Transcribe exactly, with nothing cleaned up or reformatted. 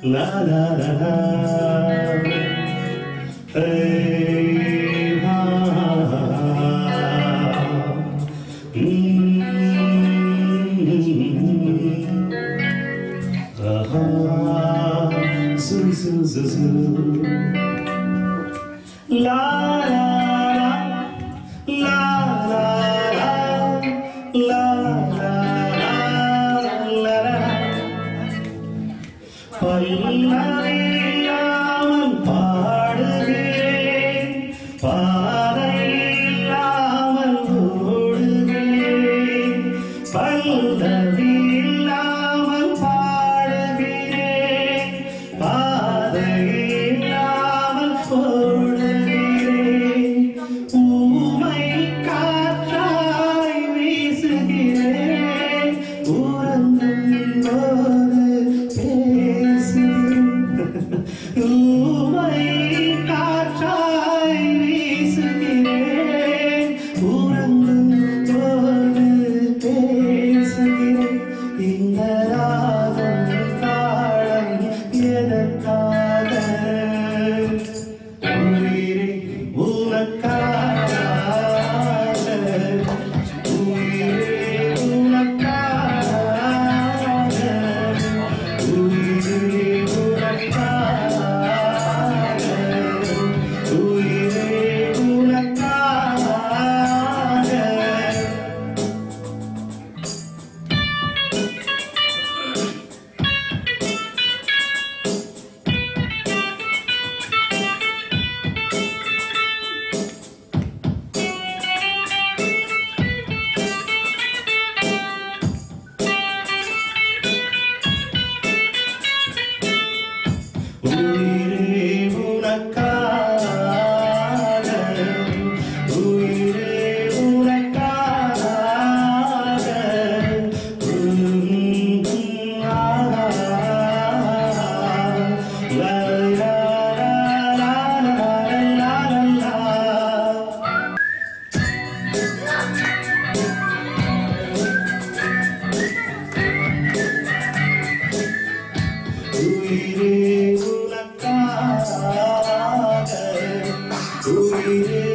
la la la la, hey ha ha, mm aha, zoo zoo zoo zoo, la la la la la la la la la. Pallavi Illaamal Paadugiren, Pallavi Illaamal Paadugiren, Pallavi Illaamal Paadugiren, Pallavi Illaamal Paadugiren. ஊமை காற்றாய் வீசுகிறேன், உறங்கும் போது ஊமை காற்றாய் வீசுகிறேன், உறங்கும் போது பேசுகிறேன். இந்த ராகம் தாளம் எதற்காக? உயிரே உனக்காக, உயிரே உனக்காக, உயிரே Uyire Unakkaaga, Uyire Unakkaaga, mm ah la la la la la la la. Uyire Unakkaaga, Uyire